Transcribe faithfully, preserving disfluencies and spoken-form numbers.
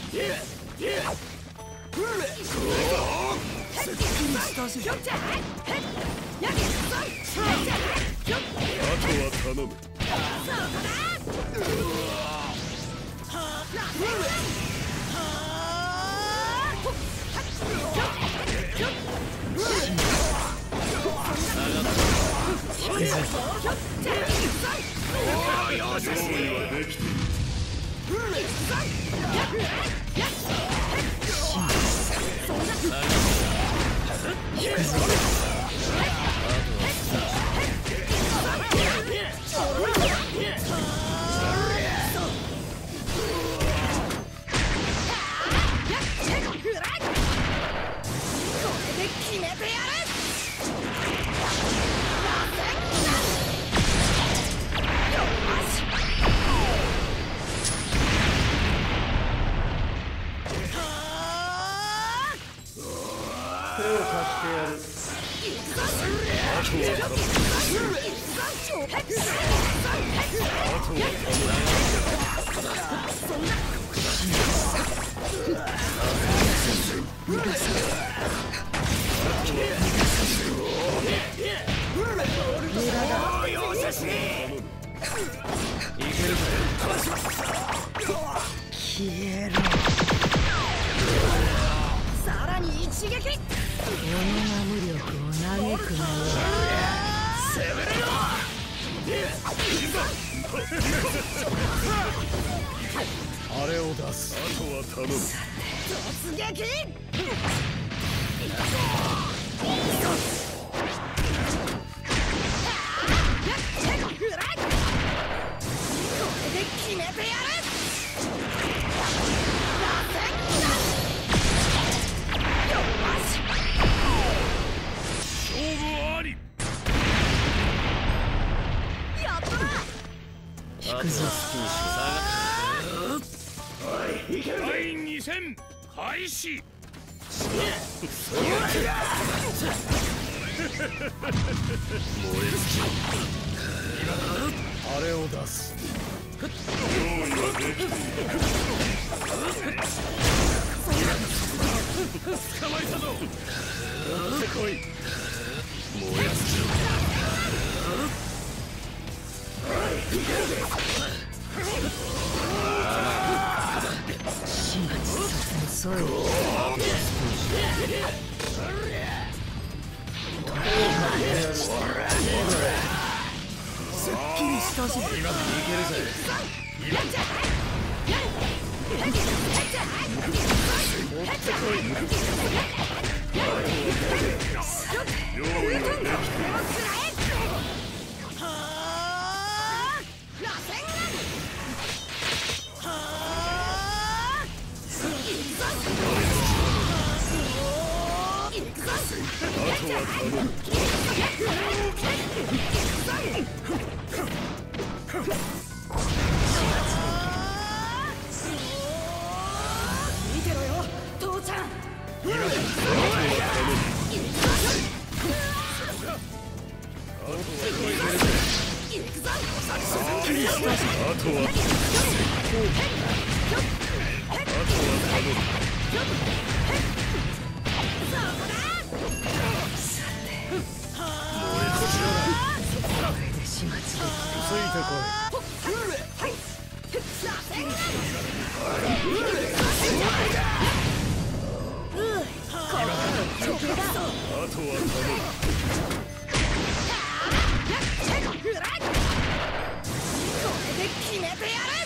頼む。手を貸してやる。 消えろ。さらに一撃。己が無力を嘆くなよ。 攻めろ。あれを出す。あとは頼む。 突撃。これで決めてやる。 引くぞ。第二戦開始。あれを出す。用意はできている。捕まえたぞ。持ってこい。燃やすぞ。 始末させんそい。すっきりしたぞ。今いけるぜ。持ってこい。用意はできている。あとは頼む。 見てろよ、父ちゃん。 あとは頼む。あとは頼む。 始末でついてこい。あとは頼む。 これで決めてやる。